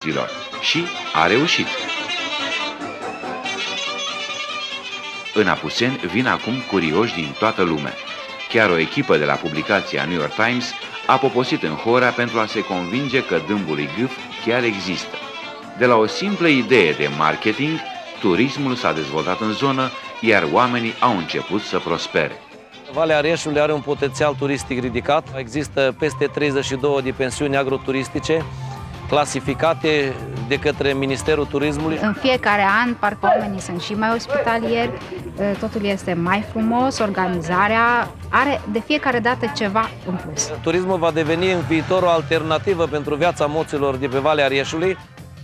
și a reușit. În Apuseni vin acum curioși din toată lumea. Chiar o echipă de la publicația New York Times a poposit în Horea pentru a se convinge că dâmbul Gâf chiar există. De la o simplă idee de marketing, turismul s-a dezvoltat în zonă, iar oamenii au început să prospere. Valea Arieșului are un potențial turistic ridicat. Există peste 32 de pensiuni agroturistice clasificate de către Ministerul Turismului. În fiecare an, parcă oamenii sunt și mai ospitalieri, totul este mai frumos, organizarea are de fiecare dată ceva în plus. Turismul va deveni în viitor o alternativă pentru viața moților de pe Valea Arieșului.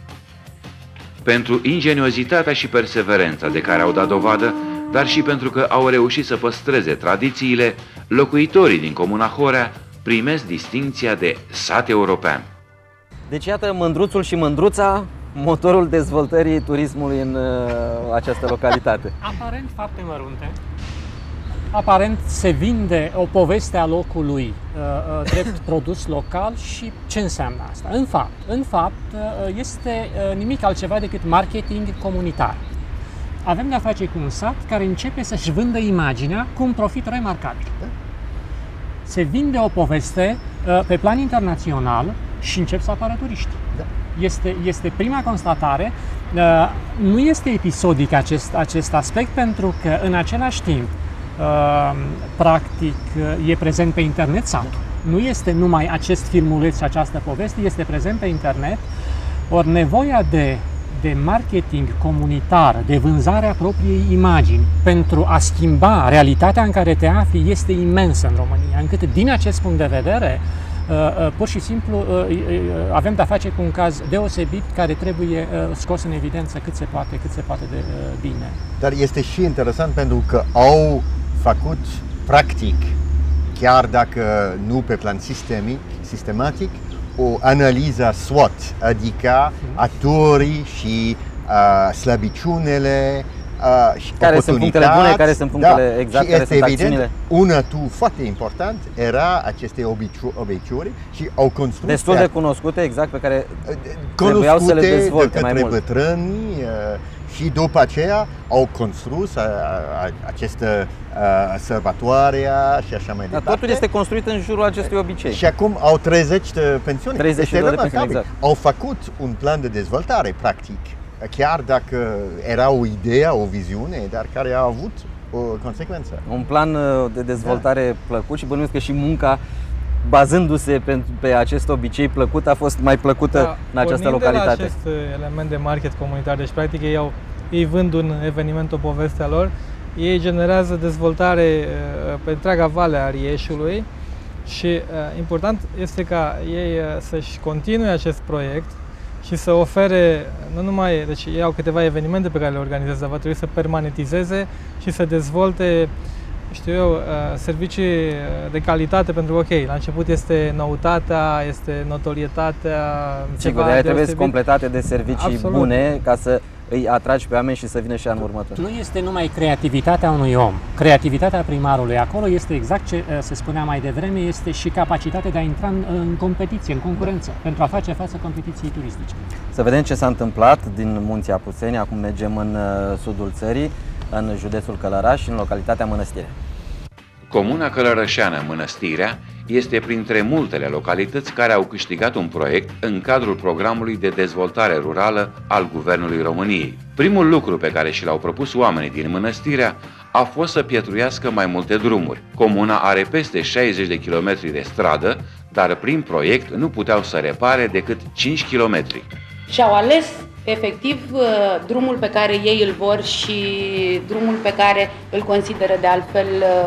Pentru ingeniozitatea și perseverența de care au dat dovadă, dar și pentru că au reușit să păstreze tradițiile, locuitorii din Comuna Horea primesc distincția de sat european. Deci iată Mândruțul și Mândruța, motorul dezvoltării turismului în această localitate. Aparent fapte mărunte. Aparent se vinde o poveste a locului drept produs local și ce înseamnă asta? În fapt este nimic altceva decât marketing comunitar. Avem de-a face cu un sat care începe să-și vândă imaginea cu un profit remarcabil. Se vinde o poveste pe plan internațional și încep să apară turiști. Este prima constatare. Nu este episodic acest aspect, pentru că în același timp practic e prezent pe internet satul. Nu este numai acest filmuleț și această poveste, este prezent pe internet. Ori nevoia de marketing comunitar, de vânzarea propriei imagini pentru a schimba realitatea în care te afli este imensă în România, încât din acest punct de vedere pur și simplu avem de-a face cu un caz deosebit care trebuie scos în evidență cât se poate de bine. Dar este și interesant pentru că au făcut practic, chiar dacă nu pe plan sistematic, o analiză SWOT, adică atorii și slăbiciunile și care sunt punctele bune, care sunt punctele exact, care sunt acțiunile. Un atu foarte important era aceste obiceiuri și au construit destul de cunoscute, exact, pe care trebuiau să le dezvolte mai mult. Bătrâni și după aceea au construit această sărbătoarea și așa mai departe. Totul este construit în jurul acestui obicei. Și acum au 30 de pensiuni. 32 de pensiuni, exact. Au făcut un plan de dezvoltare, practic, chiar dacă era o idee, o viziune, dar care a avut o consecvență. Un plan de dezvoltare plăcut și bănuiesc că și munca, bazându-se pe acest obicei plăcut, a fost mai plăcută în această localitate. De la acest element de market comunitar, deci practic ei vând un eveniment, o poveste a lor, ei generează dezvoltare pe întreaga Vale a Arieșului și important este ca ei să-și continue acest proiect și să ofere, nu numai, deci ei au câteva evenimente pe care le organizează, va trebui să permanentizeze și să dezvolte, știu eu, servicii de calitate, pentru că, ok, la început este noutatea, este notorietatea. Sigur, ele trebuie completate de servicii bune ca să îi atragi pe oameni și să vină și anul următor. Nu este numai creativitatea unui om, creativitatea primarului. Acolo este exact ce se spunea mai devreme, este și capacitatea de a intra în competiție, în concurență, pentru a face față competiției turistice. Să vedem ce s-a întâmplat din Munții Apuseni. Acum mergem în sudul țării, în județul Călăraș, în localitatea Mănăstirea. Comuna călărășeană Mănăstirea este printre multele localități care au câștigat un proiect în cadrul programului de dezvoltare rurală al Guvernului României. Primul lucru pe care și l-au propus oamenii din Mănăstirea a fost să pietruiască mai multe drumuri. Comuna are peste 60 de kilometri de stradă, dar prin proiect nu puteau să repare decât 5 kilometri. Și-au ales efectiv drumul pe care ei îl vor și drumul pe care îl consideră de altfel,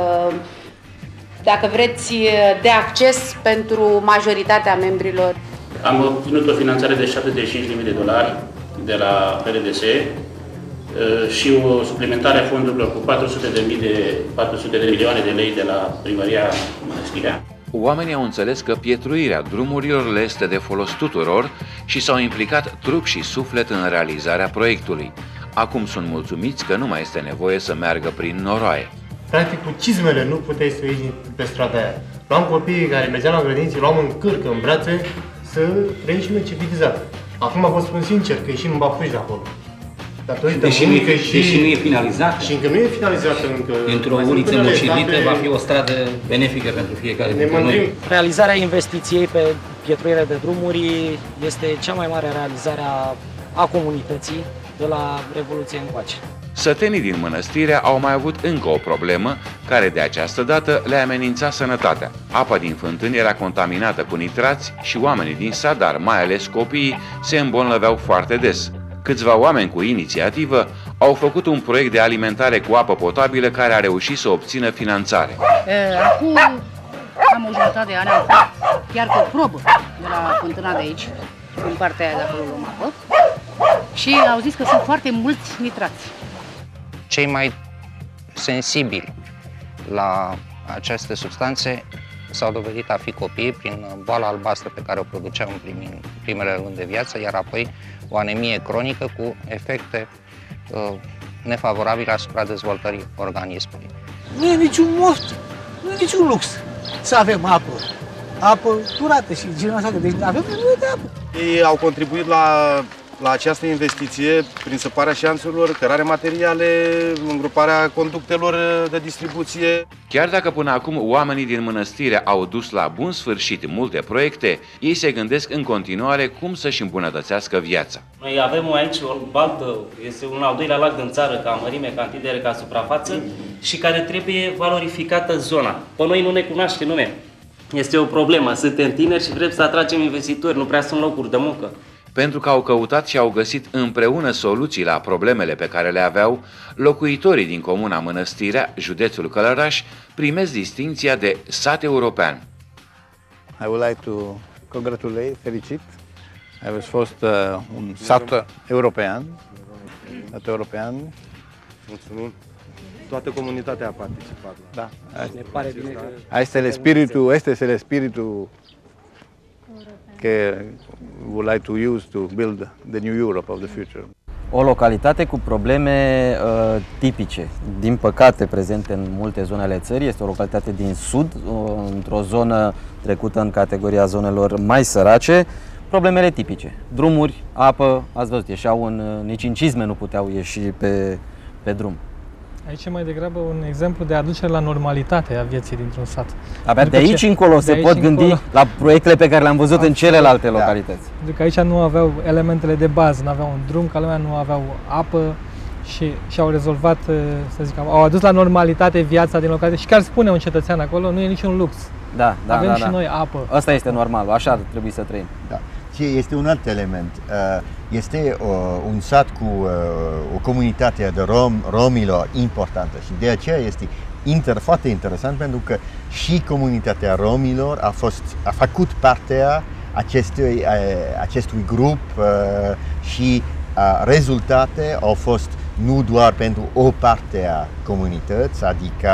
dacă vreți, de acces pentru majoritatea membrilor. Am obținut o finanțare de $75.000 de la PRDS și o suplimentare a fondurilor cu 400 de milioane de lei de la Primăria Mănăstirea. Oamenii au înțeles că pietruirea drumurilor le este de folos tuturor și s-au implicat trup și suflet în realizarea proiectului. Acum sunt mulțumiți că nu mai este nevoie să meargă prin noroaie. Practic, cu cizmele nu puteai să ieși pe strada aia. Luam copiii care mergeau la grădiniță, luam în cârcă, în brațe, să reieșim civilizat. Acum vă spun sincer că ieșim în Bapuj de acolo. Deși nu e finalizat. Și încă nu e finalizată încă. Într-o uliță mocilită va fi o stradă benefică pentru fiecare dintre noi. Realizarea investiției pe pietruire de drumuri este cea mai mare realizare a comunității de la Revoluție încoace. Sătenii din Mănăstirea au mai avut încă o problemă care de această dată le amenința sănătatea. Apa din fântâni era contaminată cu nitrați și oamenii din sat, dar mai ales copiii, se îmbolnăveau foarte des. Câțiva oameni cu inițiativă au făcut un proiect de alimentare cu apă potabilă care a reușit să obțină finanțare. Acum am o jumătate de ani am fost chiar cu o probă de la fântâna de aici, în partea aia de acolo luăm apă, și au zis că sunt foarte mulți nitrați. Cei mai sensibili la aceste substanțe s-au dovedit a fi copiii prin boala albastră pe care o produceau în primele luni de viață, iar apoi o anemie cronică cu efecte nefavorabile asupra dezvoltării organismului. Nu e niciun most, nu e niciun lux să avem apă. Apă curată și genul așa, deci avem nevoie de apă. Ei au contribuit la această investiție prin săparea șanțurilor, cărarea materiale, îngroparea conductelor de distribuție. Chiar dacă până acum oamenii din Mănăstire au dus la bun sfârșit multe proiecte, ei se gândesc în continuare cum să-și îmbunătățească viața. Noi avem aici o baltă, este un al doilea lac din țară ca mărime, ca întindere, ca suprafață și care trebuie valorificată zona. Pe noi nu ne cunoaște nume. Este o problemă, suntem tineri și vrem să atragem investitori, nu prea sunt locuri de muncă. Pentru că au căutat și au găsit împreună soluții la problemele pe care le aveau, locuitorii din comuna Mănăstirea, județul Călăraș, primesc distinția de sat european. I would like to congratulate, felicit. Ai fost un sat european. Sat european. Mulțumim. Toată comunitatea a participat. Da. Ne pare bine că... Este el spiritul que would like to use to build the new Europe of the future. O localitate cu probleme tipice, din păcate prezente în multe zone ale țării. Este o localitate din sud, într-o zonă trecută în categoria zonelor mai sărace. Problemele tipice, drumuri, apă, ați văzut, ieșeau nici în cizme nu puteau ieși pe drum. Aici e mai degrabă un exemplu de aducere la normalitate a vieții dintr-un sat. Abia de aici încolo se pot gândi la proiectele pe care le-am văzut în celelalte localități. Pentru că aici nu aveau elementele de bază, nu aveau un drum, ca lumea nu aveau apă și au rezolvat, să zic, au adus la normalitate viața din localitate. Și chiar spune un cetățean acolo, nu e niciun lux. Avem și noi apă. Asta este normal, așa ar trebui să trăim. Da. Este un alt element. Este un sat cu o comunitate de romilor importantă și de aceea este foarte interesant pentru că și comunitatea romilor a făcut partea acestui grup și rezultate au fost nu doar pentru o parte a comunității, adică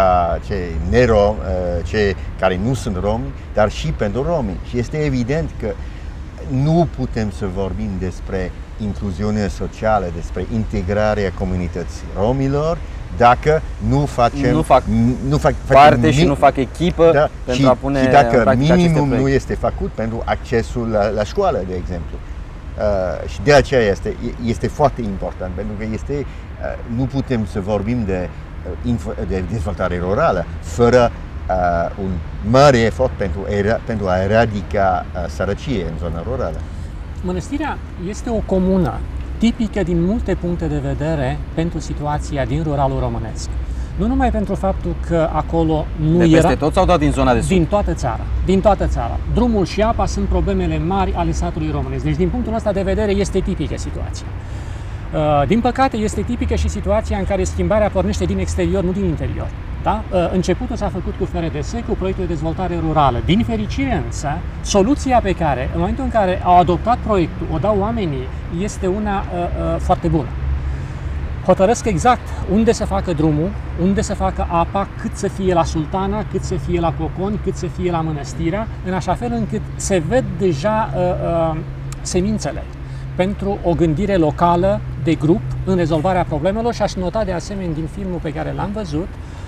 cei care nu sunt romi, dar și pentru romi. Și este evident că nu putem să vorbim despre incluziune socială, despre integrarea comunității romilor, dacă nu fac parte și nu fac echipă pentru a pune și dacă minimum nu este făcut pentru accesul la școală, de exemplu. Și de aceea este foarte important, pentru că nu putem să vorbim de dezvoltare rurală fără un mare efort pentru a eradica sărăcie în zona rurală. Mănăstirea este o comună tipică din multe puncte de vedere pentru situația din ruralul românesc. Nu numai pentru faptul că acolo nu era... peste tot sau doar din zona de sud? Din toată țara. Din toată țara. Drumul și apa sunt problemele mari ale satului românesc. Deci din punctul ăsta de vedere este tipică situația. Din păcate este tipică și situația în care schimbarea pornește din exterior, nu din interior. Da? Începutul s-a făcut cu FRDS, cu proiectul de dezvoltare rurală. Din fericire însă, soluția pe care, în momentul în care au adoptat proiectul, o dau oamenii, este una foarte bună. Hotărăsc exact unde să facă drumul, unde să facă apa, cât să fie la Sultana, cât să fie la Coconi, cât să fie la Mănăstirea, în așa fel încât se ved deja semințele pentru o gândire locală de grup în rezolvarea problemelor. Și aș nota de asemenea din filmul pe care l-am văzut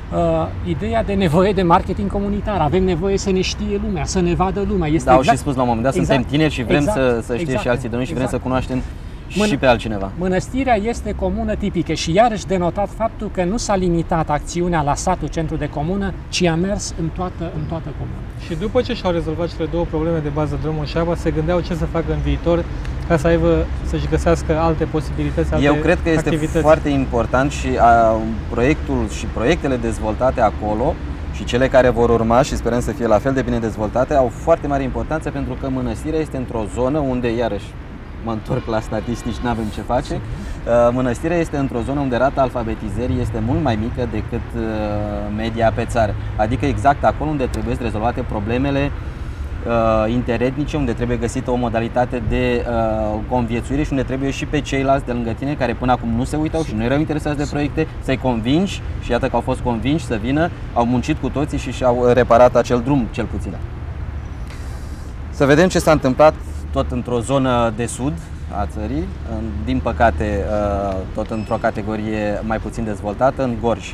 ideea de nevoie de marketing comunitar. Avem nevoie să ne știe lumea, să ne vadă lumea. Este au și spus la un moment dat, suntem tineri și vrem să știe și alții de noi și vrem să cunoaștem și pe altcineva. Mănăstirea este comună tipică și iarăși denotat faptul că nu s-a limitat acțiunea la satul centru de comună, ci a mers în toată comună. Și după ce și-au rezolvat cele două probleme de bază, drumul și apa, se gândeau ce să facă în viitor ca să-și găsească alte posibilități, alte Eu cred că este activități. foarte important și proiectul și proiectele dezvoltate acolo și cele care vor urma și sperăm să fie la fel de bine dezvoltate au foarte mare importanță, pentru că mănăstirea este într-o zonă unde, iarăși, mă întorc la statistici, nu avem ce face. Mănăstirea este într-o zonă unde rata alfabetizării este mult mai mică decât media pe țară. Adică exact acolo unde trebuie rezolvate problemele interetnice, unde trebuie găsită o modalitate de conviețuire și unde trebuie și pe ceilalți de lângă tine, care până acum nu se uitau și nu erau interesați de proiecte, să-i convingi, și iată că au fost convinși să vină, au muncit cu toții și și-au reparat acel drum, cel puțin. Să vedem ce s-a întâmplat tot într-o zonă de sud a țării, din păcate tot într-o categorie mai puțin dezvoltată, în Gorj.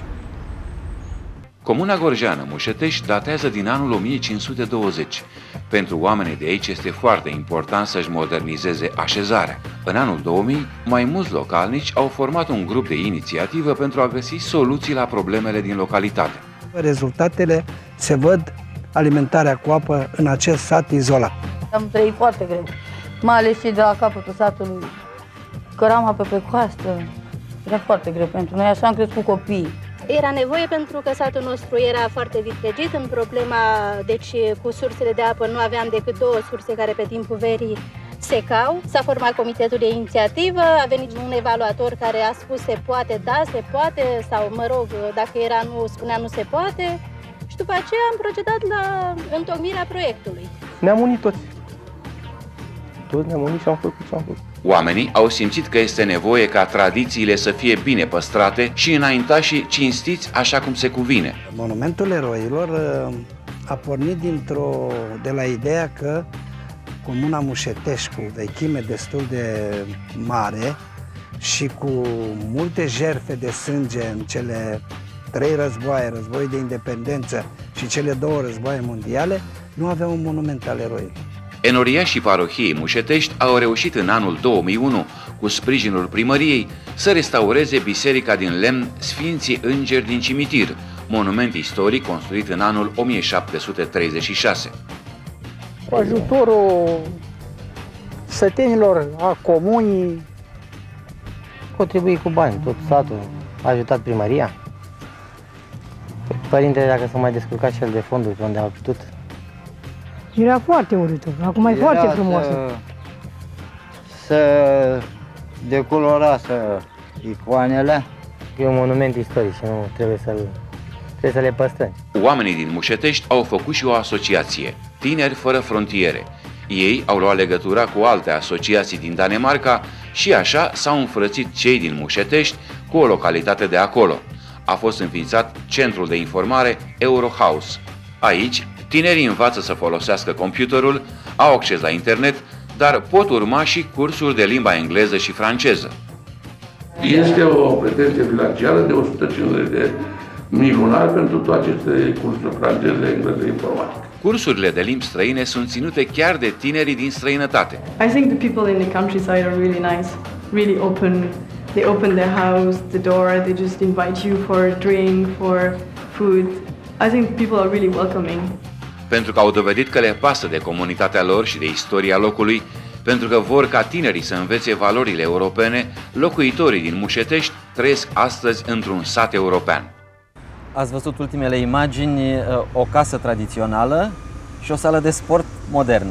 Comuna gorjeană Mușetești datează din anul 1520. Pentru oamenii de aici este foarte important să-și modernizeze așezarea. În anul 2000, mai mulți localnici au format un grup de inițiativă pentru a găsi soluții la problemele din localitate. Rezultatele se văd, alimentarea cu apă în acest sat izolat. Am trăit foarte greu, mai ales și de la capătul satului. Căram apă pe coastă, era foarte greu pentru noi, așa am crescut copiii. Era nevoie pentru că satul nostru era foarte vitregit în problema, deci cu sursele de apă nu aveam decât două surse care pe timpul verii secau. S-a format comitetul de inițiativă, a venit un evaluator care a spus se poate, da, se poate, sau mă rog, dacă era nu, spunea nu se poate. Și după aceea am procedat la întocmirea proiectului. Ne-am unit toți. Toți ne-am unit și am făcut ce am făcut. Oamenii au simțit că este nevoie ca tradițiile să fie bine păstrate și înaintașii cinstiți așa cum se cuvine. Monumentul Eroilor a pornit de la ideea că Comuna Mușetești, cu vechime destul de mare și cu multe jertfe de sânge în cele 3 războaie, războiul de independență și cele 2 războaie mondiale, nu avea un monument al eroilor. Enoriașii parohiei Mușetești au reușit în anul 2001, cu sprijinul primăriei, să restaureze biserica din lemn Sfinții Îngeri din Cimitir, monument istoric construit în anul 1736. Cu ajutorul sătenilor, a comunii, Contribui cu bani, tot satul a ajutat primăria. Părintele, dacă s-a mai descurcat și el de fonduri pe unde a putut. Era foarte urâtă, acum e foarte frumoasă. Să decolorase icoanele. E un monument istoric și nu trebuie să le păstrăm. Oamenii din Mușetești au făcut și o asociație, Tineri Fără Frontiere. Ei au luat legătura cu alte asociații din Danemarca și așa s-au înfrățit cei din Mușetești cu o localitate de acolo. A fost înființat centrul de informare Eurohouse. Aici, tinerii învață să folosească computerul, au acces la internet, dar pot urma și cursuri de limba engleză și franceză. Este o pretenție financiară de 150 de mii lunar pentru toate aceste cursuri franceze, engleză, informatică. Cursurile de limbi străine sunt ținute chiar de tinerii din străinătate. I think the people in the countryside are really nice, really open. They open their house, the door, they just invite you for a drink, for food. I think people are really welcoming. Pentru că au dovedit că le pasă de comunitatea lor și de istoria locului, pentru că vor ca tinerii să învețe valorile europene, locuitorii din Mușetești trăiesc astăzi într-un sat european. Ați văzut ultimele imagini, o casă tradițională și o sală de sport modernă.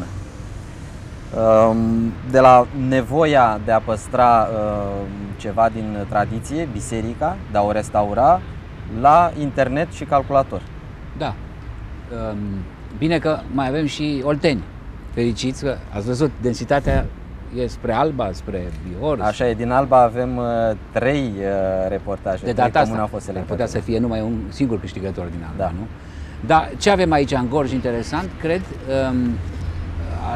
De la nevoia de a păstra ceva din tradiție, biserica, de a o restaura, la internet și calculator. Da. Bine că mai avem și olteni. Fericiți că ați văzut, densitatea e spre Alba, spre Bihor. Așa e, din Alba avem 3 reportaje. De data asta au fost selectate. putea să fie numai un singur câștigător din Alba, da. nu? Dar ce avem aici în Gorj interesant, cred,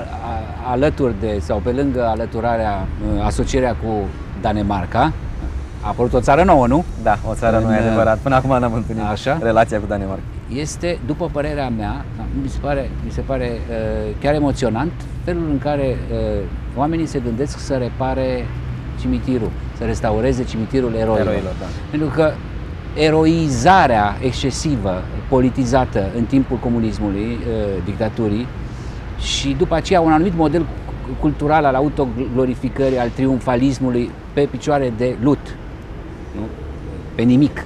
alături de, sau pe lângă alăturarea, asocierea cu Danemarca, A apărut o țară nouă, nu? Da, o țară nouă, adevărat. Până acum n-am întâlnit relația cu Danemarca. Este, după părerea mea, mi se pare chiar emoționant felul în care oamenii se gândesc să repare cimitirul, să restaureze cimitirul eroilor. Da. Pentru că eroizarea excesivă, politizată în timpul comunismului, dictaturii, și după aceea un anumit model cultural al autoglorificării, al triumfalismului pe picioare de lut, nu? Pe nimic,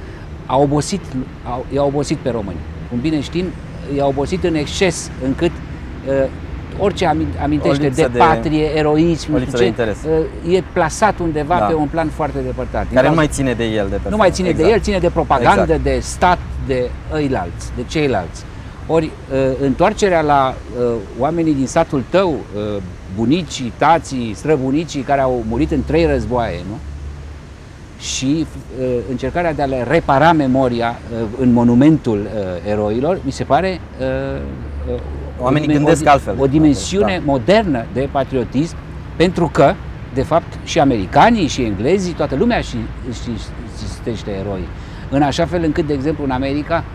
i-a obosit pe români. Cum bine știm, i-a obosit în exces, încât orice amintește de patrie, eroism, e plasat undeva pe un plan foarte depărtat. Care nu mai ține de el. Nu mai ține de el, ține de propagandă, de stat, de ăilalți, de ceilalți. Ori întoarcerea la oamenii din satul tău, bunicii, tații, străbunicii care au murit în 3 războaie, nu? Și încercarea de a le repara memoria în monumentul eroilor, mi se pare oamenii gândesc altfel. O dimensiune modernă de patriotism, pentru că, de fapt, și americanii și englezii, toată lumea își citește eroi. În așa fel încât, de exemplu, în America,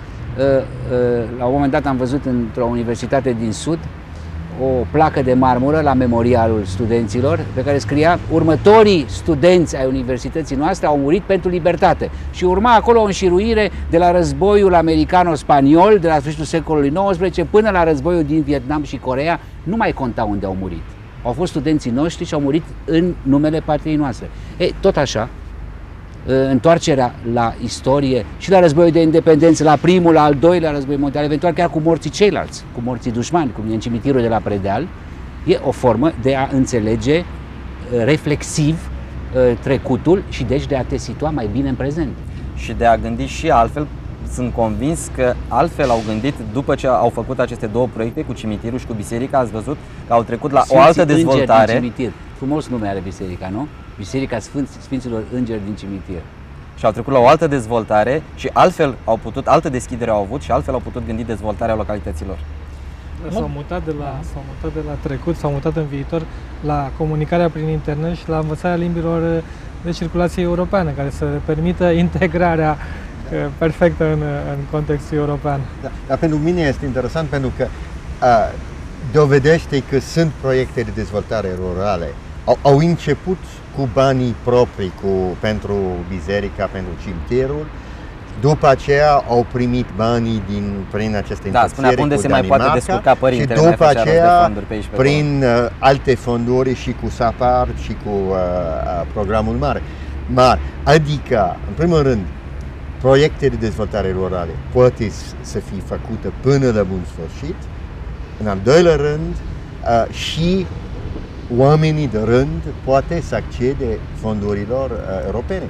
la un moment dat am văzut într-o universitate din Sud o placă de marmură la memorialul studenților pe care scria: următorii studenți ai universității noastre au murit pentru libertate. Și urma acolo o înșiruire de la războiul americano-spaniol, de la sfârșitul secolului XIX până la războiul din Vietnam și Coreea. Nu mai conta unde au murit. Au fost studenții noștri și au murit în numele patriei noastre. Tot așa, întoarcerea la istorie și la războiul de independență, la primul, la al doilea război mondial, eventual chiar cu morții ceilalți, cu morții dușmani, cum e în cimitirul de la Predeal, e o formă de a înțelege reflexiv trecutul și deci de a te situa mai bine în prezent. Și de a gândi și altfel. Sunt convins că altfel au gândit după ce au făcut aceste 2 proiecte cu cimitirul și cu biserica. Ați văzut că au trecut la o altă dezvoltare. Cimitir. Frumos nume are biserica, nu? Biserica Sfinților Îngeri din cimitir. Și au trecut la o altă dezvoltare și altfel au putut, altă deschidere au avut și altfel au putut gândi dezvoltarea localităților. S-au mutat de la trecut, s-au mutat în viitor la comunicarea prin internet și la învățarea limbilor de circulație europeană, care să permită integrarea perfectă în contextul european. Da, dar pentru mine este interesant pentru că dovedește că sunt proiecte de dezvoltare rurale. Au început cu banii proprii pentru biserica, pentru cimitirul. După aceea au primit banii prin aceste spunea unde se mai poate descurca părintele, și după aceea prin alte fonduri și cu SAPARD și cu programul mare. Adică, în primul rând, proiecte de dezvoltare rurale poate să fie făcute până la bun sfârșit. În al doilea rând, și oamenii de rând poate să accede fondurilor europene.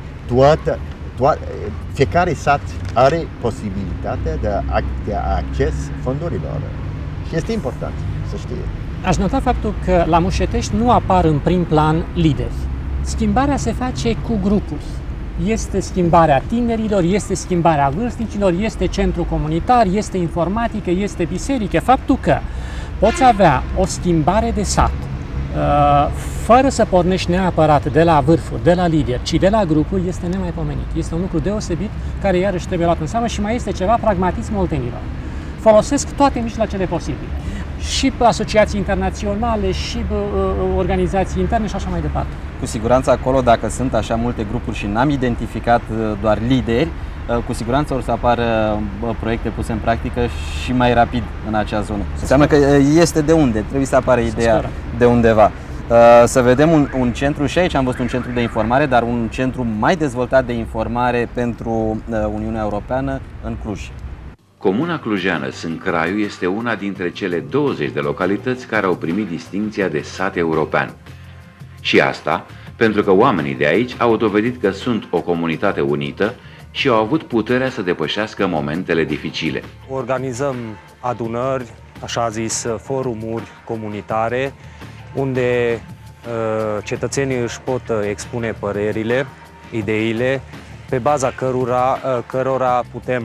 Fiecare sat are posibilitatea de acces fondurilor. Și este important să știe. Aș nota faptul că la Mușetești nu apar în prim plan lideri. Schimbarea se face cu grupuri. Este schimbarea tinerilor, este schimbarea vârstnicilor, este centru comunitar, este informatică, este biserică. Faptul că poți avea o schimbare de sat fără să pornești neapărat de la vârful, de la lider, ci de la grupul, este nemaipomenit. Este un lucru deosebit care iarăși trebuie luat în seamă și mai este ceva, pragmatism oltenilor. Folosesc toate mijloacele posibile. Și asociații internaționale, și organizații interne și așa mai departe. Cu siguranță acolo, dacă sunt așa multe grupuri și n-am identificat doar lideri, cu siguranță o să apară proiecte puse în practică și mai rapid în acea zonă. Înseamnă că este de unde, trebuie să apară ideea de undeva. Să vedem un centru, și aici am văzut un centru de informare, dar un centru mai dezvoltat de informare pentru Uniunea Europeană în Cluj. Comuna clujeană Sâncraiu este una dintre cele 20 de localități care au primit distincția de sat european. Și asta pentru că oamenii de aici au dovedit că sunt o comunitate unită și au avut puterea să depășească momentele dificile. Organizăm adunări, așa zis forumuri comunitare, unde cetățenii își pot expune părerile, ideile, pe baza cărora putem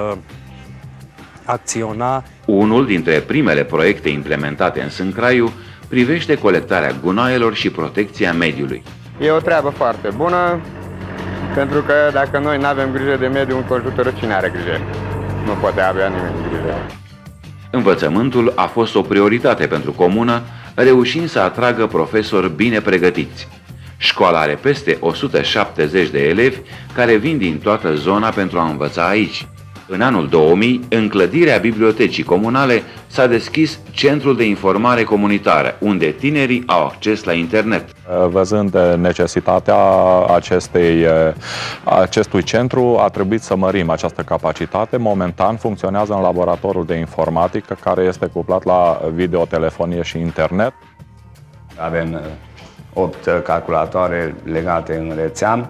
acționa. Unul dintre primele proiecte implementate în Sâncraiu privește colectarea gunoaielor și protecția mediului. E o treabă foarte bună, Pentru că dacă noi nu avem grijă de mediul înconjurător, cine are grijă? Nu poate avea nimeni grijă. Învățământul a fost o prioritate pentru comună, reușind să atragă profesori bine pregătiți. Școala are peste 170 de elevi care vin din toată zona pentru a învăța aici. În anul 2000, în clădirea bibliotecii comunale, s-a deschis Centrul de Informare Comunitară, unde tinerii au acces la internet. Văzând necesitatea acestui centru, a trebuit să mărim această capacitate. Momentan funcționează în laboratorul de informatică, care este cuplat la videotelefonie și internet. Avem 8 calculatoare legate în rețea.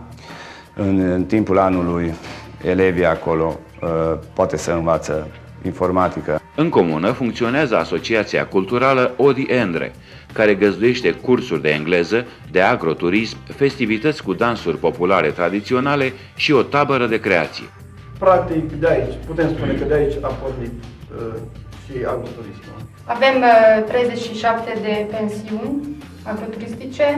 În timpul anului, elevii acolo poate să învață informatică. În comună funcționează Asociația Culturală Odi Endre, care găzduiește cursuri de engleză, de agroturism, festivități cu dansuri populare tradiționale și o tabără de creație. Practic, de aici, putem spune că de aici a pornit și agroturismul. Avem 37 de pensiuni agroturistice,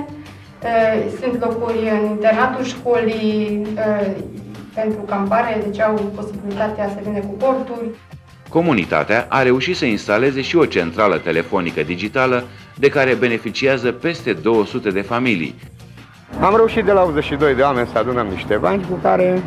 sunt locuri în internatul școlii, pentru campare, deci au posibilitatea să vină cu porturi. Comunitatea a reușit să instaleze și o centrală telefonică digitală de care beneficiază peste 200 de familii. Am reușit de la 82 de oameni să adunăm niște bani cu care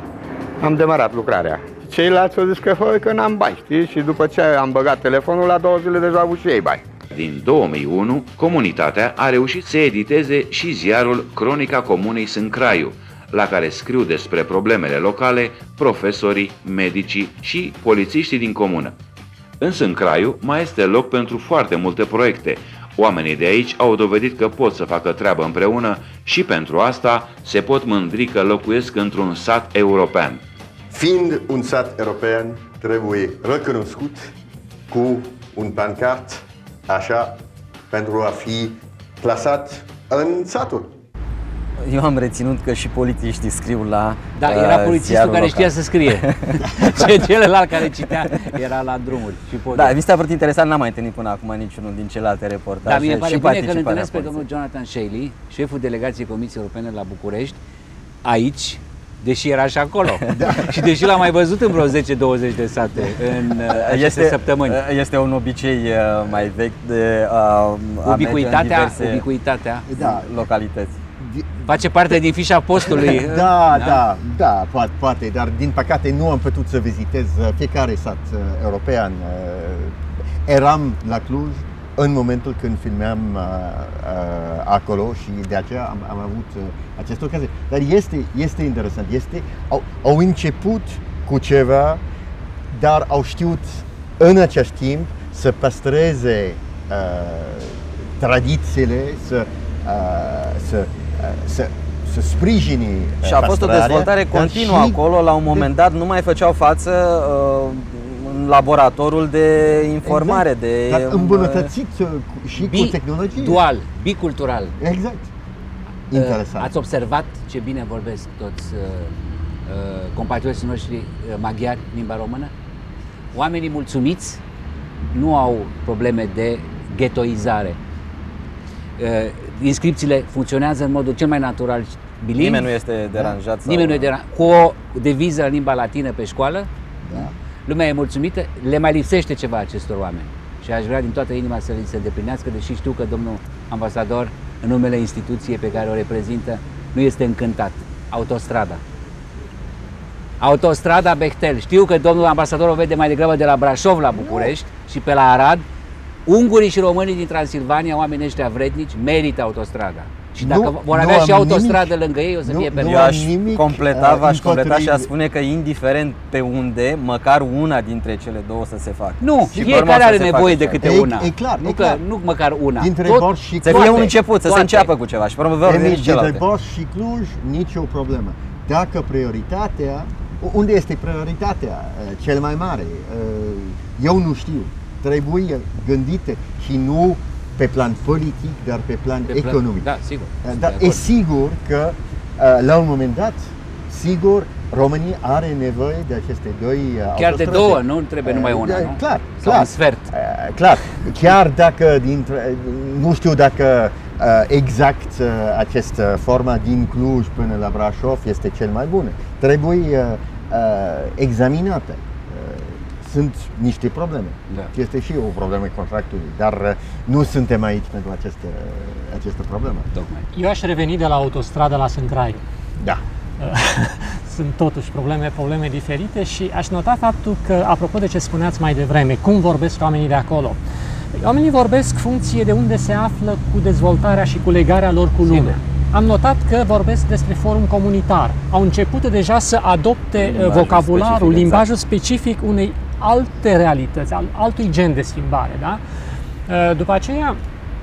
am demarat lucrarea. Ceilalți au zis că n-am bani, știi? Și după ce am băgat telefonul, la 2 zile deja au avut și ei bani. Din 2001, comunitatea a reușit să editeze și ziarul Cronica Comunei Sâncraiu, la care scriu despre problemele locale profesorii, medicii și polițiștii din comună. În Sâncraiu mai este loc pentru foarte multe proiecte. Oamenii de aici au dovedit că pot să facă treabă împreună și pentru asta se pot mândri că locuiesc într-un sat european. Fiind un sat european, trebuie recunoscut cu un pancart așa pentru a fi plasat în satul. Eu am reținut că și polițiștii scriu la Da, era polițistul care știa să scrie. Celălalt care citea era la drumuri. Da, mi s-a părut interesant, n-am mai întâlnit până acum niciunul din celelalte reportaje. Da, mi-e pare bine că îl întâlnesc pe domnul Jonathan Shaley, șeful delegației Comisiei Europene la București, aici, deși era și acolo. Da. Și deși l-am mai văzut în vreo 10-20 de sate în aceste săptămâni. Este un obicei mai vechi de ubicuitatea localități. Face parte din fișa postului. Da, poate, dar din păcate nu am putut să vizitez fiecare sat european. Eram la Cluj în momentul când filmeam acolo și de aceea am avut această ocazie. Dar este interesant, au început cu ceva, dar au știut în acest timp să păstreze tradițiile, să sprijini și a fost o dezvoltare continuă acolo. La un moment dat nu mai făceau față în laboratorul de informare, dar îmbunătățit și cu tehnologie. Dual, bicultural. Exact. Interesant. Ați observat ce bine vorbesc toți compatrioții noștri maghiari limba română? Oamenii mulțumiți nu au probleme de ghettoizare. Inscripțiile funcționează în modul cel mai natural, biling. Nimeni nu este deranjat. Nimeni nu e deranjat. Cu o deviză în limba latină pe școală, lumea e mulțumită, le mai lipsește ceva acestor oameni. Și aș vrea din toată inima să li se îndeplinească, deși știu că domnul ambasador, în numele instituției pe care o reprezintă, nu este încântat. Autostrada. Autostrada Bechtel. Știu că domnul ambasador o vede mai degrabă de la Brașov la București și pe la Arad. Ungurii și românii din Transilvania, oamenii ăștia vrednici, merită autostrada. Și dacă vor avea și autostradă lângă ei, o să fie perfect. Eu aș completa și aș spune că indiferent pe unde, măcar una dintre cele două să se facă. Nu, fiecare are nevoie de câte una. E clar, nu măcar una. Să fie un început, să se înceapă cu ceva și promovăm celelalte. Dintre Bosch și Cluj, nicio problemă. Dacă prioritatea, unde este prioritatea cel mai mare? Eu nu știu. Trebuie gândite și nu pe plan politic, dar pe plan economic. Da, sigur. Dar e sigur că la un moment dat, sigur, România are nevoie de aceste doi chiar de două, nu trebuie numai una, nu? Clar, sau un sfert. Clar, chiar dacă nu știu dacă exact această formă din Cluj până la Brașov este cel mai bună. Trebuie examinată. Sunt niște probleme. Da. Este și o problemă contractului, dar nu suntem aici pentru această problemă. Eu aș reveni de la autostradă la Sâncraiu. Da. Sunt totuși probleme diferite și aș nota faptul că, apropo de ce spuneați mai devreme, cum vorbesc oamenii de acolo. Oamenii vorbesc funcție de unde se află cu dezvoltarea și cu legarea lor cu lumea. Am notat că vorbesc despre forum comunitar. Au început deja să adopte vocabularul, limbajul specific unei alte realități, altui gen de schimbare. Da? După aceea,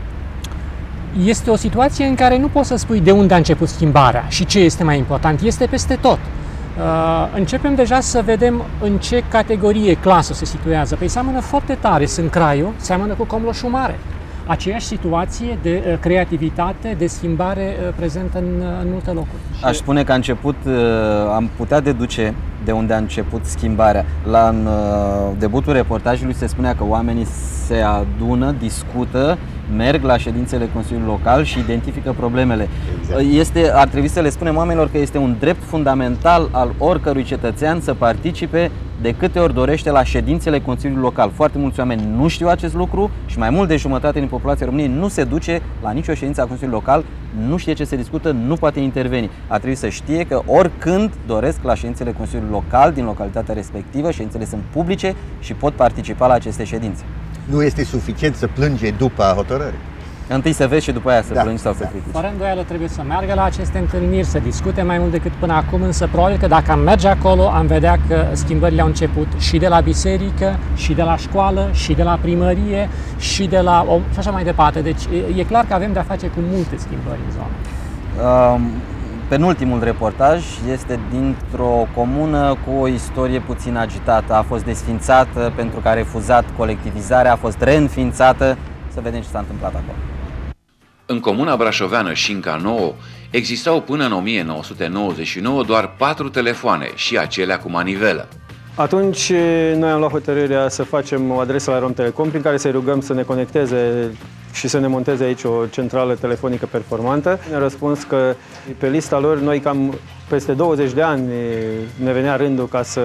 este o situație în care nu poți să spui de unde a început schimbarea și ce este mai important. Este peste tot. Începem deja să vedem în ce categorie, clasă se situează. Păi seamănă foarte tare Sâncraiu, seamănă cu Comloșul Mare. Aceeași situație de creativitate, de schimbare prezentă în multe locuri. Aș spune că a început, am putea deduce de unde a început schimbarea. La debutul reportajului se spunea că oamenii se adună, discută, merg la ședințele Consiliului Local și identifică problemele. Exact. Ar trebui să le spunem oamenilor că este un drept fundamental al oricărui cetățean să participe de câte ori dorește la ședințele Consiliului Local. Foarte mulți oameni nu știu acest lucru și mai mult de jumătate din populația României nu se duce la nicio ședință a Consiliului Local, nu știe ce se discută, nu poate interveni. Ar trebui să știe că oricând doresc la ședințele Consiliului Local din localitatea respectivă, ședințele sunt publice și pot participa la aceste ședințe. Nu este suficient să plânge după hotărâri. Întâi să vezi și după aia să plângi sau să critici. Fără îndoială trebuie să meargă la aceste întâlniri, să discute mai mult decât până acum, însă probabil că dacă am merge acolo, am vedea că schimbările au început și de la biserică, și de la școală, și de la primărie, și de la și așa mai departe. Deci e clar că avem de-a face cu multe schimbări în zonă. Penultimul reportaj este dintr-o comună cu o istorie puțin agitată. A fost desfințată pentru că a refuzat colectivizarea, a fost reînființată. Să vedem ce s-a întâmplat acolo. În comuna brașoveană Șinca Nouă existau până în 1999 doar 4 telefoane și acelea cu manivelă. Atunci noi am luat hotărârea să facem o adresă la Romtelecom prin care să-i rugăm să ne conecteze și să ne monteze aici o centrală telefonică performantă. Ne-a răspuns că pe lista lor noi cam peste 20 de ani ne venea rândul ca să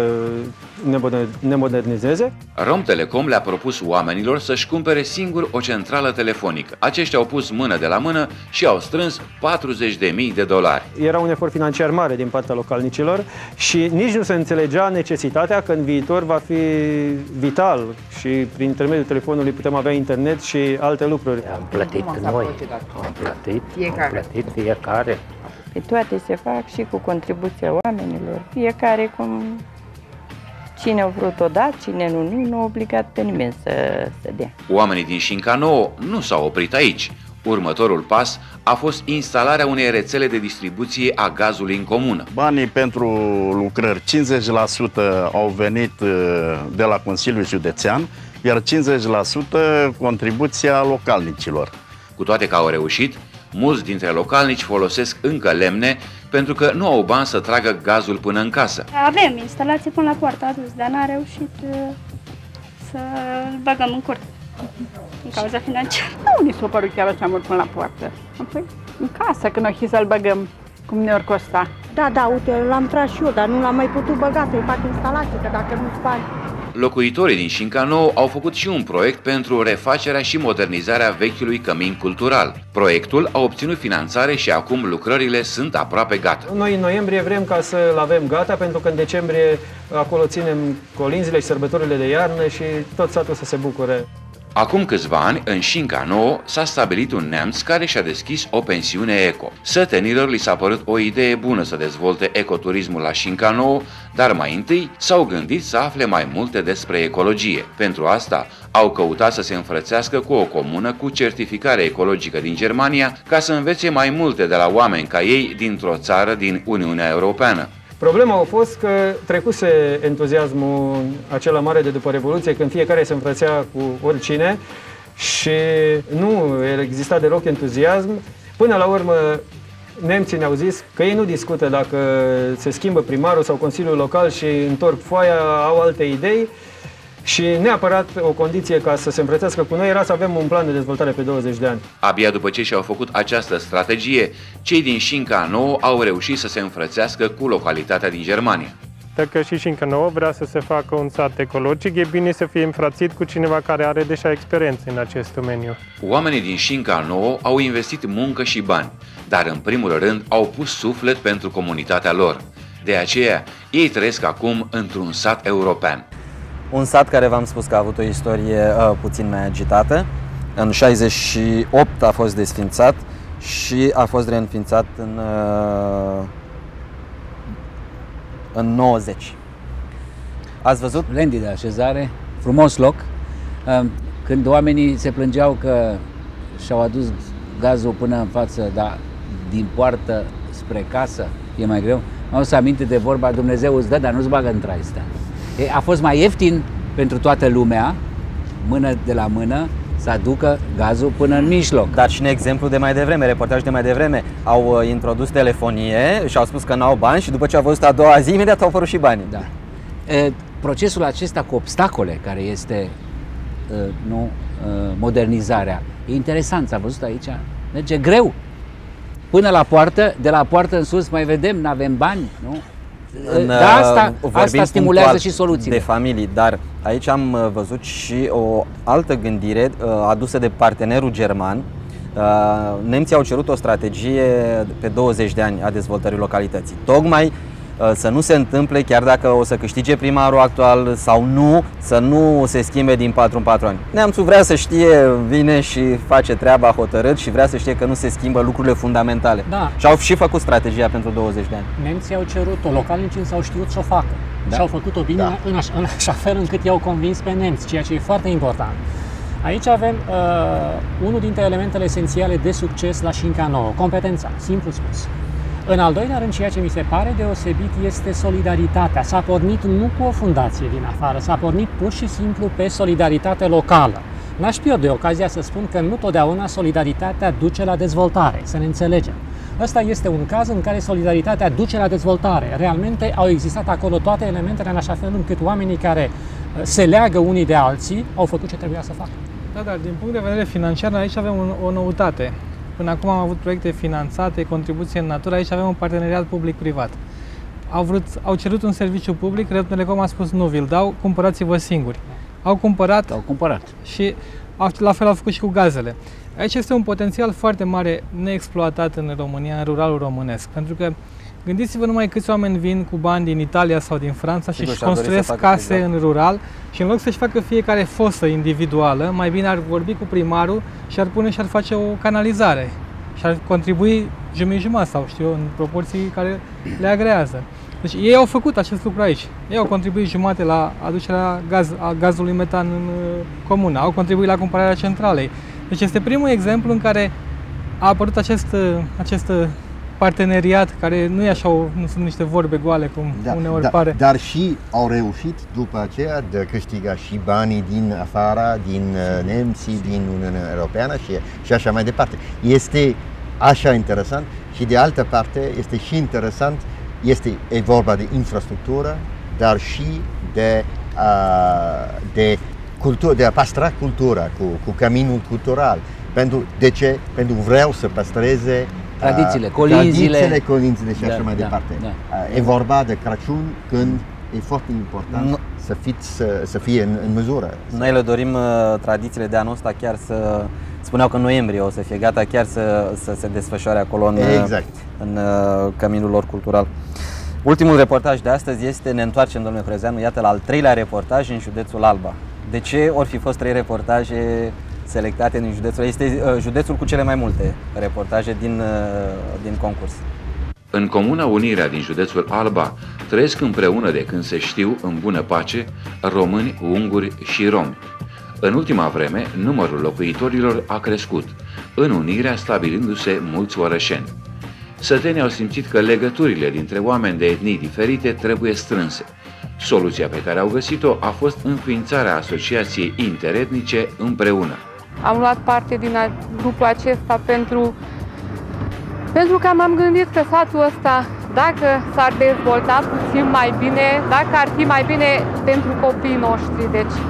ne modernizeze. Romtelecom le-a propus oamenilor să-și cumpere singur o centrală telefonică. Aceștia au pus mână de la mână și au strâns $40.000. Era un efort financiar mare din partea localnicilor și nici nu se înțelegea necesitatea că în viitor va fi vital și prin intermediul telefonului putem avea internet și alte lucruri. Am plătit noi, am plătit fiecare. Toate se fac și cu contribuția oamenilor, fiecare cum cine a vrut o dat, cine nu a obligat pe nimeni să dea. Oamenii din Șinca Nouă nu s-au oprit aici. Următorul pas a fost instalarea unei rețele de distribuție a gazului în comună. Banii pentru lucrări, 50% au venit de la Consiliul Județean, iar 50% contribuția localnicilor. Cu toate că au reușit, mulți dintre localnici folosesc încă lemne pentru că nu au bani să tragă gazul până în casă. Avem instalație până la poartă adus, dar n-am reușit să-l băgăm în curt din cauza financiară. Nu ni s-a părut chiar așa mult până la poartă. Am fost în casă când o să-l băgăm, cum ne-or costa. Da, uite, l-am tras și eu, dar nu l-am mai putut băga să-i fac instalație, că dacă nu-ți bani. Locuitorii din Șinca Nouă au făcut și un proiect pentru refacerea și modernizarea vechiului cămin cultural. Proiectul a obținut finanțare și acum lucrările sunt aproape gata. Noi în noiembrie vrem ca să-l avem gata, pentru că în decembrie acolo ținem colinzile și sărbătorile de iarnă și tot satul să se bucure. Acum câțiva ani, în Șinca Nouă, s-a stabilit un neamț care și-a deschis o pensiune eco. Sătenilor li s-a părut o idee bună să dezvolte ecoturismul la Șinca Nouă, dar mai întâi s-au gândit să afle mai multe despre ecologie. Pentru asta, au căutat să se înfrățească cu o comună cu certificare ecologică din Germania, ca să învețe mai multe de la oameni ca ei dintr-o țară din Uniunea Europeană. Problema a fost că trecuse entuziasmul acela mare de după Revoluție, când fiecare se înfrățea cu oricine și nu exista deloc entuziasm. Până la urmă, nemții ne-au zis că ei nu discută dacă se schimbă primarul sau Consiliul Local și întorc foaia, au alte idei Și neapărat o condiție ca să se împrețească cu noi era să avem un plan de dezvoltare pe 20 de ani. Abia după ce și-au făcut această strategie, cei din Șinca Nouă au reușit să se înfrățească cu localitatea din Germania. Dacă și Șinca Nouă vrea să se facă un sat ecologic, e bine să fie înfrățit cu cineva care are deja experiență în acest domeniu. Oamenii din Șinca Nouă au investit muncă și bani, dar în primul rând au pus suflet pentru comunitatea lor. De aceea, ei trăiesc acum într-un sat european. Un sat care v-am spus că a avut o istorie puțin mai agitată. În 68 a fost desfințat și a fost reînființat în 90. Ați văzut? Splendidă așezare, frumos loc. Când oamenii se plângeau că și-au adus gazul până în față, dar din poartă spre casă e mai greu, m-au să aminte de vorba Dumnezeu îți dă, dar nu-ți bagă în traistă. A fost mai ieftin pentru toată lumea, mână de la mână, să aducă gazul până în mijloc. Dar și în exemplu de mai devreme, reportaj de mai devreme, au introdus telefonie și au spus că n-au bani și după ce au văzut a doua zi, imediat au apărut și banii. Da. Procesul acesta cu obstacole, care este modernizarea, e interesant, s-a văzut aici, merge greu. Până la poartă, de la poartă în sus mai vedem, n-avem bani, nu? Asta stimulează și soluțiile. De familii, dar aici am văzut și o altă gândire adusă de partenerul german. Nemții au cerut o strategie pe 20 de ani a dezvoltării localității. Tocmai să nu se întâmple, chiar dacă o să câștige primarul actual sau nu, să nu se schimbe din 4 în 4 ani. Neamțul vrea să știe, vine și face treaba hotărât și vrea să știe că nu se schimbă lucrurile fundamentale. Da. Și au și făcut strategia pentru 20 de ani. Nemții au cerut-o, localnicii însă au știut să o facă. Da. Și au făcut-o bine în așa fel încât i-au convins pe nemți, ceea ce e foarte important. Aici avem unul dintre elementele esențiale de succes la Șinca Nouă, competența, simplu spus. În al doilea rând, ceea ce mi se pare deosebit este solidaritatea. S-a pornit nu cu o fundație din afară, s-a pornit pur și simplu pe solidaritate locală. N-aș pierde ocazia să spun că nu totdeauna solidaritatea duce la dezvoltare, să ne înțelegem. Ăsta este un caz în care solidaritatea duce la dezvoltare. Realmente au existat acolo toate elementele în așa fel încât oamenii care se leagă unii de alții au făcut ce trebuia să facă. Da, dar din punct de vedere financiar aici avem o noutate. Până acum am avut proiecte finanțate, contribuție în natură, aici avem un parteneriat public-privat. Au cerut un serviciu public, Red Telecom a spus nu vi-l dau, cumpărați-vă singuri. Au cumpărat și la fel au făcut și cu gazele. Aici este un potențial foarte mare neexploatat în România, în ruralul românesc, pentru că gândiți-vă numai câți oameni vin cu bani din Italia sau din Franța și își construiesc case în rural și în loc să-și facă fiecare fosă individuală, mai bine ar vorbi cu primarul și ar pune și ar face o canalizare și ar contribui jumătate sau știu în proporții care le agrează. Deci ei au făcut acest lucru aici. Ei au contribuit jumate la aducerea gazului metan în comună, au contribuit la cumpărarea centralei. Deci este primul exemplu în care a apărut acest parteneriat, care nu e așa, nu sunt niște vorbe goale cum uneori pare. Dar și au reușit după aceea de câștiga și banii din afara, din nemții, din Uniunea Europeană și așa mai departe. Este așa interesant și de altă parte este și interesant, e vorba de infrastructură, dar și de cultură, de a păstra cultura cu caminul cultural. De ce? Pentru că vreau să păstreze tradițiile, colinzile și așa mai departe. E vorba de Crăciun când e foarte important să fie în măsură. Noi le dorim tradițiile de anul ăsta, chiar să spuneau că în noiembrie o să fie gata, chiar să se desfășoare acolo în caminul lor cultural. Ultimul reportaj de astăzi este, ne întoarcem, domnule Hrezeanu, iată la al 3-lea reportaj în județul Alba. De ce ori fi fost 3 reportaje selectate din județul? Este județul cu cele mai multe reportaje din concurs. În Comuna Unirea din județul Alba trăiesc împreună de când se știu în bună pace români, unguri și romi. În ultima vreme, numărul locuitorilor a crescut, în Unirea stabilindu-se mulți orășeni. Sătenii au simțit că legăturile dintre oameni de etnii diferite trebuie strânse. Soluția pe care au găsit-o a fost înființarea asociației interetnice Împreună. Am luat parte din grupul acesta pentru că m-am gândit că satul ăsta, dacă s-ar dezvolta puțin mai bine, dacă ar fi mai bine pentru copiii noștri. Deci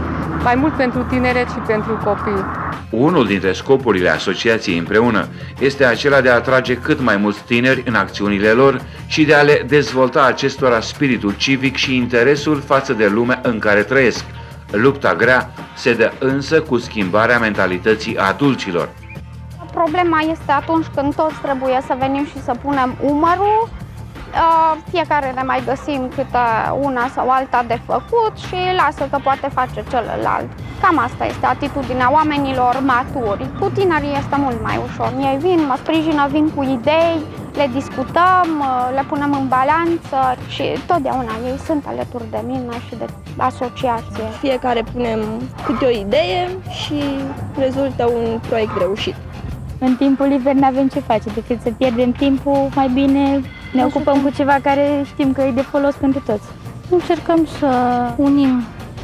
mai mult pentru tineret și pentru copii. Unul dintre scopurile asociației împreună este acela de a atrage cât mai mulți tineri în acțiunile lor și de a le dezvolta acestora spiritul civic și interesul față de lumea în care trăiesc. Lupta grea se dă însă cu schimbarea mentalității adulților. Problema este atunci când toți trebuie să venim și să punem umărul, fiecare ne mai găsim câte una sau alta de făcut și lasă că poate face celălalt. Cam asta este atitudinea oamenilor maturi. Cu tinerii este mult mai ușor. Ei vin, mă sprijină, vin cu idei, le discutăm, le punem în balanță și totdeauna ei sunt alături de mine și de asociație. Fiecare punem câte o idee și rezultă un proiect reușit. În timpul liber nu avem ce face decât să pierdem timpul, mai bine ne ocupăm cu ceva care știm că e de folos pentru toți. Încercăm să unim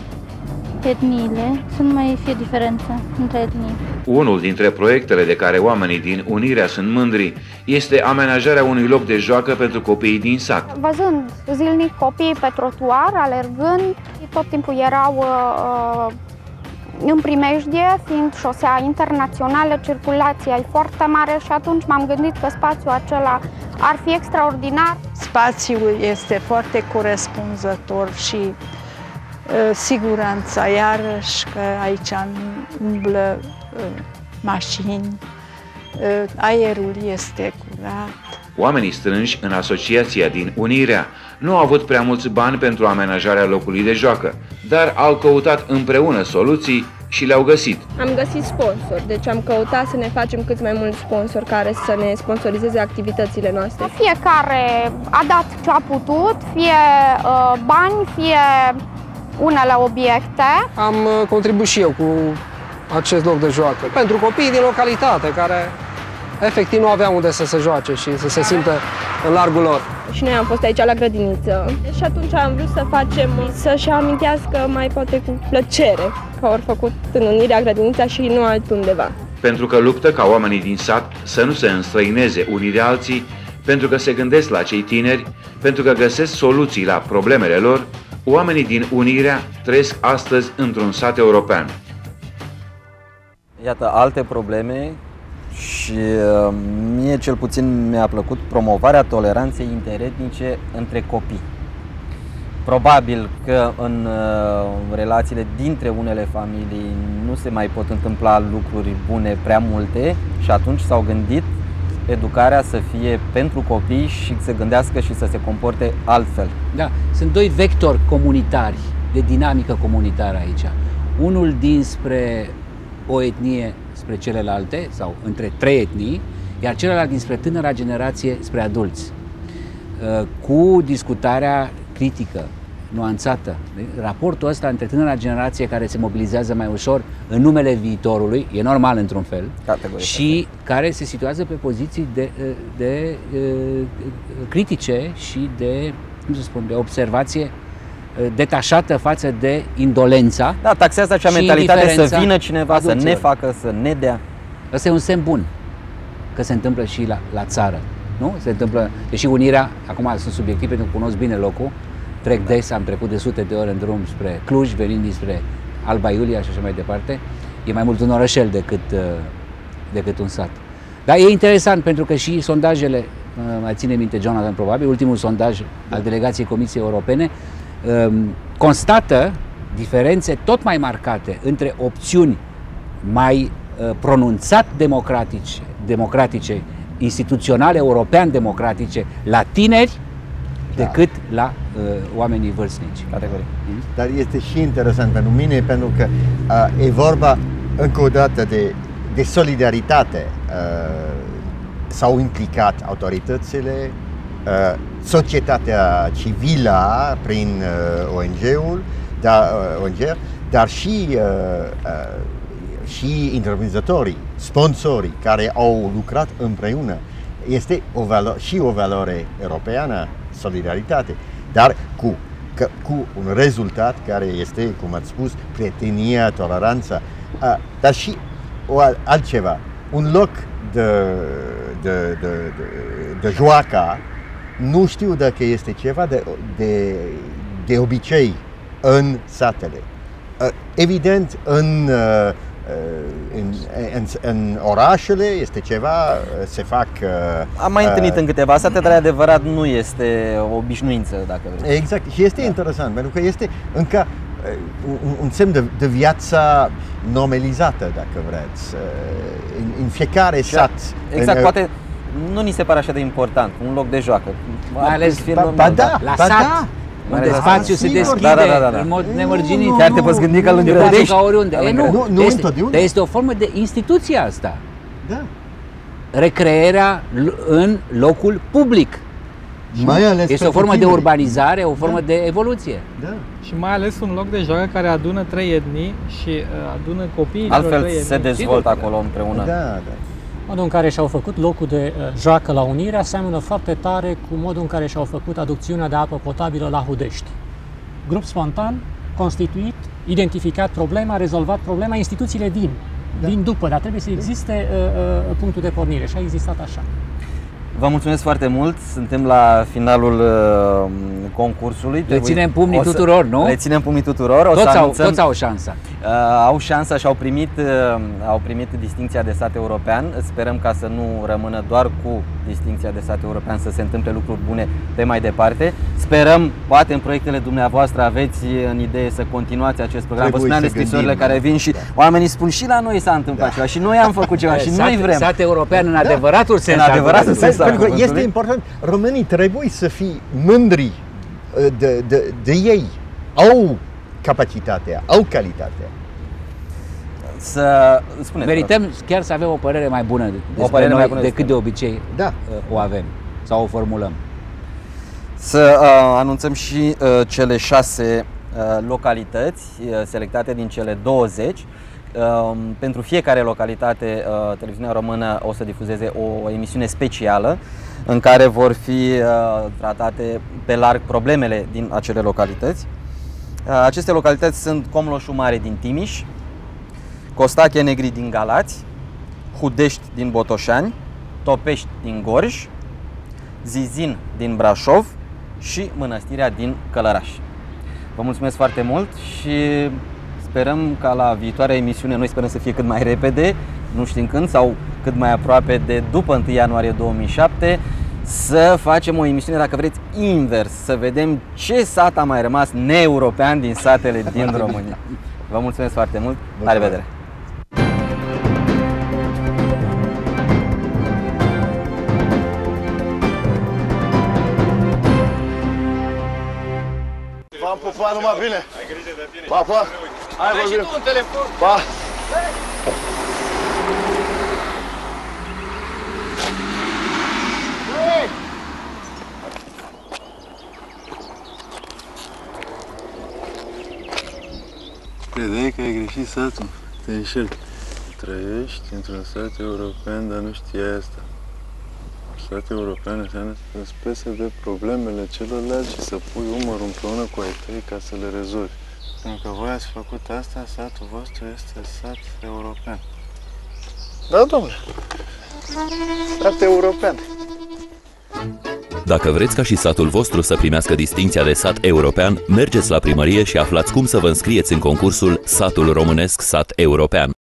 etniile, să nu mai fie diferență între etnii. Unul dintre proiectele de care oamenii din Unirea sunt mândri este amenajarea unui loc de joacă pentru copiii din sat. Văzând zilnic copiii pe trotuar, alergând, tot timpul erau în primejdie, fiind șosea internațională, circulația e foarte mare și atunci m-am gândit că spațiul acela ar fi extraordinar. Spațiul este foarte corespunzător și siguranța, iarăși că aici umblă mașini, aerul este curat. Oamenii strânși în asociația din Unirea nu au avut prea mulți bani pentru amenajarea locului de joacă, dar au căutat împreună soluții și le-au găsit. Am găsit sponsori, deci am căutat să ne facem cât mai mulți sponsori care să ne sponsorizeze activitățile noastre. Fiecare a dat ce a putut, fie bani, fie unele obiecte. Am contribuit și eu cu acest loc de joacă pentru copiii din localitate care efectiv nu aveau unde să se joace și să se simtă în largul lor. Și noi am fost aici la grădiniță și atunci am vrut să facem, să-și amintească mai poate cu plăcere că au făcut în Unirea grădinița și nu altundeva. Pentru că luptă ca oamenii din sat să nu se înstrăineze unii de alții, pentru că se gândesc la cei tineri, pentru că găsesc soluții la problemele lor, oamenii din Unirea trăiesc astăzi într-un sat european. Iată alte probleme și mie cel puțin mi-a plăcut promovarea toleranței interetnice între copii. Probabil că în relațiile dintre unele familii nu se mai pot întâmpla lucruri bune prea multe și atunci s-au gândit educarea să fie pentru copii și să gândească și să se comporte altfel. Da, sunt doi vectori comunitari, de dinamică comunitară aici. Unul dinspre o etnie spre celelalte, sau între trei etnii, iar celălalt dinspre tânăra generație spre adulți. Cu discutarea critică, nuanțată. Raportul ăsta între tânăra generație care se mobilizează mai ușor în numele viitorului, e normal într-un fel, și care se situează pe poziții de critice și de, cum să spun, de observație detașată față de indolența. Da, taxează acea mentalitate să vină cineva, adulților, să ne facă, să ne dea. Ăsta e un semn bun că se întâmplă și la țară. Nu? Se întâmplă, deși Unirea, acum sunt subiectiv pentru că cunosc bine locul, trec des, am trecut de sute de ore în drum spre Cluj, venind dinspre Alba Iulia și așa mai departe. E mai mult un orășel decât un sat. Dar e interesant pentru că și sondajele, mai ține minte Jonathan probabil, ultimul sondaj al delegației Comisiei Europene, constată diferențe tot mai marcate între opțiuni mai pronunțat democratice, instituționale, european democratice, la tineri, decât la oamenii vârstnici. Categorie. Dar este și interesant pentru mine, pentru că e vorba încă o dată de solidaritate. S-au implicat autoritățile, societatea civilă prin ONG-ul, dar și întreprinzătorii, sponsorii care au lucrat împreună. Este o valoare europeană, solidaritate, dar cu un rezultat care este, cum ați spus, prietenia, toleranța, dar și altceva, un loc de joacă. Nu știu dacă este ceva de obicei în satele. Evident, în orașele este ceva, se fac... Am mai întâlnit în câteva sate, dar adevărat nu este o obișnuință, dacă vreți. Exact, și este interesant, pentru că este încă un semn de viață normalizată, dacă vreți, în fiecare sat. Exact, poate nu ni se pare așa de important, un loc de joacă. Mai ales la sat. Da. Unde spațiul se deschide în mod nemărginit. Chiar te poți gândi că îl îngrădești. Ca oriunde. Nu întotdeauna. Dar este o formă de instituție asta. Da. Recrearea în locul public. Mai ales este o formă de urbanizare, o formă de evoluție. Da. Și mai ales un loc de joacă care adună 3 etnii și adună copiii. Altfel se dezvoltă acolo împreună. Da. Modul în care și-au făcut locul de joacă la Unirea seamănă foarte tare cu modul în care și-au făcut aducțiunea de apă potabilă la Hudești. Grup spontan, constituit, identificat problema, rezolvat problema, instituțiile vin după, dar trebuie să existe punctul de pornire și a existat așa. Vă mulțumesc foarte mult, suntem la finalul concursului. Le ținem pumnii tuturor, nu? Le ținem pumnii tuturor. Toți au șansa. Au șansa și au primit distincția de sat european. Sperăm ca să nu rămână doar cu distincția de sat european, să se întâmple lucruri bune pe mai departe. Sperăm, poate în proiectele dumneavoastră aveți în idee să continuați acest program. Vă spuneam de scrisorile care vin și oamenii spun și la noi s-a întâmplat ceva și noi am făcut ceva și noi vrem. Sat european în adevăratul sens. În adevăratul sens. Pentru că este important, românii trebuie să fie mândri de ei. Au capacitatea, au calitatea. Merităm chiar să avem o părere mai bună despre noi decât de obicei o avem sau o formulăm. Să anunțăm și cele 6 localități selectate din cele 20. Pentru fiecare localitate, Televiziunea Română o să difuzeze o emisiune specială în care vor fi tratate pe larg problemele din acele localități. Aceste localități sunt Comloșu Mare din Timiș, Costache Negri din Galați, Hudești din Botoșani, Topești din Gorj, Zizin din Brașov și Mănăstirea din Călăraș. Vă mulțumesc foarte mult și sperăm ca la viitoarea emisiune, noi sperăm să fie cât mai repede, nu știm când, sau cât mai aproape de după 1 ianuarie 2007, să facem o emisiune, dacă vreți, invers, să vedem ce sat a mai rămas neeuropean din satele din România. Vă mulțumesc foarte mult, la revedere! V-am pupat, numai bine! Ai grijă de tine! Pa, pa! Hai, și tu un telefon! Pa! Credeai că ai greșit satul? Te înșeli. Trăiești într-un sat european, dar nu știai asta. Sat european înseamnă să te spese de problemele celorlalți și să pui umărul împreună cu ai tăi ca să le rezolvi. Pentru că voi ați făcut asta, satul vostru este sat european. Da, domnule. Sat european. Dacă vreți ca și satul vostru să primească distincția de sat european, mergeți la primărie și aflați cum să vă înscrieți în concursul Satul Românesc Sat European.